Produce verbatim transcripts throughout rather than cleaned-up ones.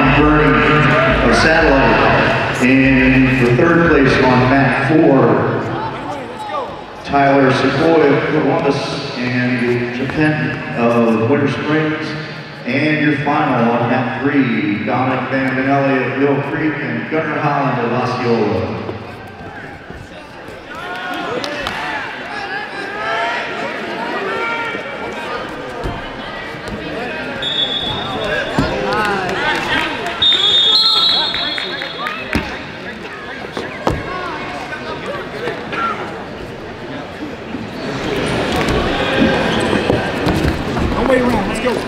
Ryan Bernie of Satellite. And for third place on mat four, Tyler Sequoia of Columbus and Japan of Winter Springs. And your final on mat three, Dominic Van Benelli of Mill Creek and Gunnar Holland of Osceola. Wait around, let's go.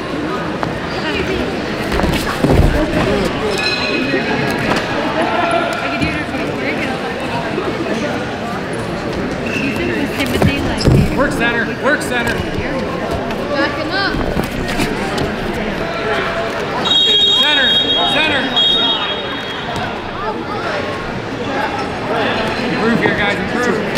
Work center, work center. Back him up. Center, center. Improve here, guys, improve.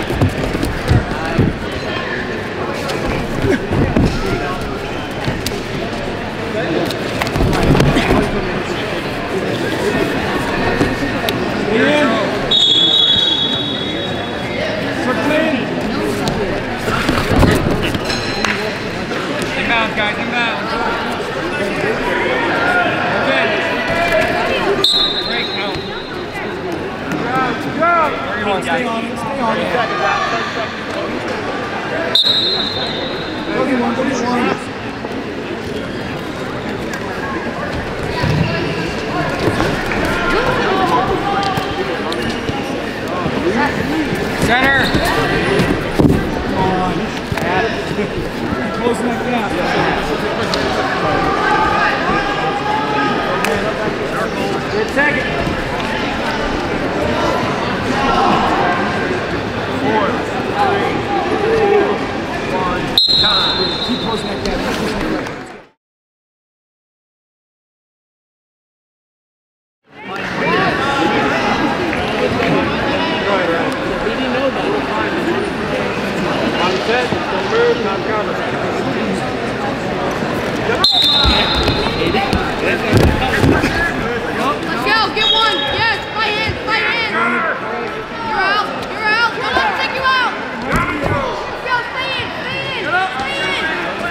Inbound, guys, inbound. Okay. Great count. Go, go. Where you want, guys? Stay on it, stay on it. Go get one, go get one. Center. Come on. Closing that gap. Good second. Four, three, two, one, time. Keep closing that gap. Keep closing that gap. Set, don't move, not cover. Let's go, get one. Yes, fight in, fight in. You're out, you're out. Come on, take you out. Let's go, stay in, stay in, stay in.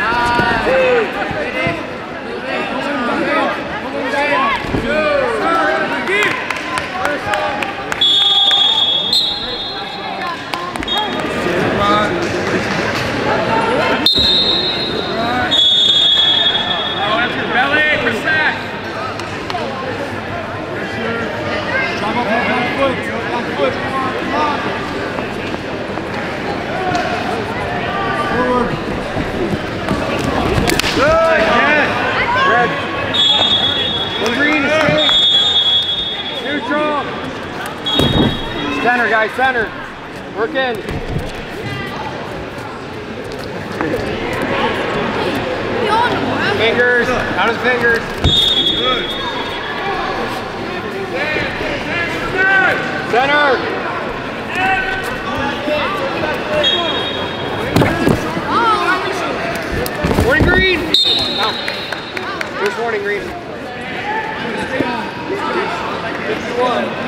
Center, guys, center. Work in. Fingers, out of the fingers. Good. Center. Warning green. No. Who's warning green? fifty-one.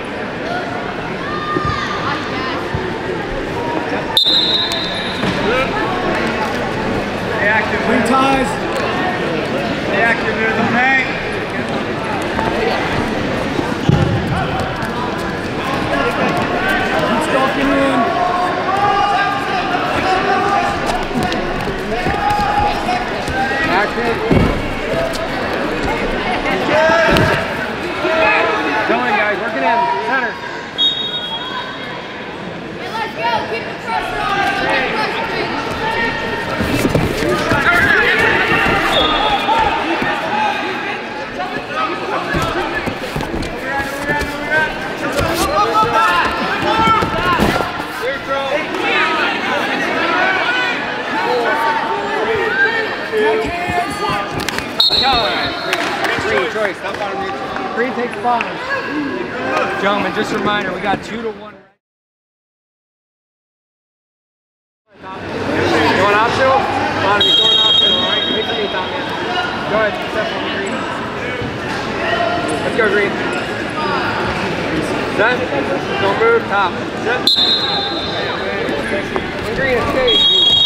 Stay active. Green ties. Stay active near the paint. Keep stalking in. Active. Going, guys. Working in. Center. Hey, let's go. Keep the pressure on. Green choice. Stop on me. Green takes five. Gentlemen, just a reminder, we got two to one. You want optional? Come on, he's going optional, all right? Wait for me, Tommy. Go ahead, step on the green. go, Green. Set. Don't move. Top. Set. Green, escape.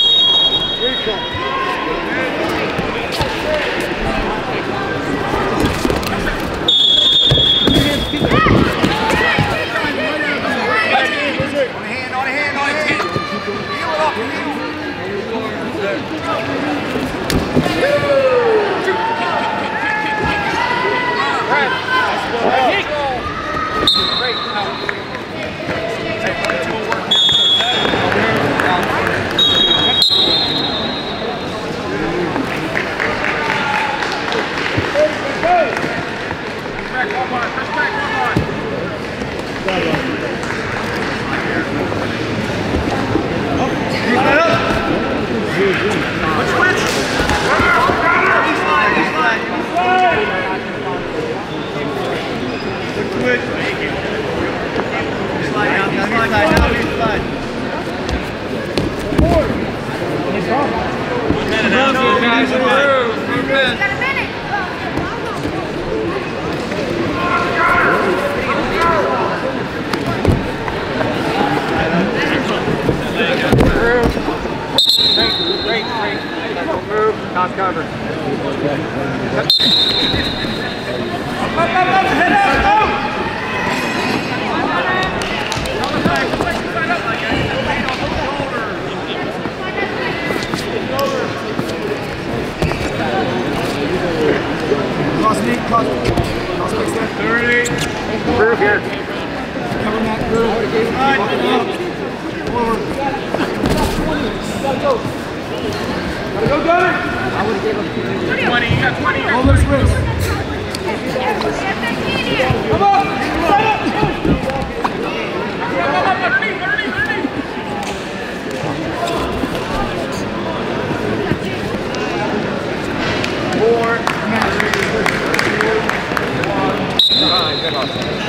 Top cover. Up, up, up, up, head out, go! Cross me, cross me. Cross space there. thirty. Groove here. Cover that groove. Right. Forward. Gotta go. Gotta go, got it! I would give him twenty, you got twenty. Hold those wrists. Come on! Right up! Come up, underneath, underneath, underneath! Four. One. Five.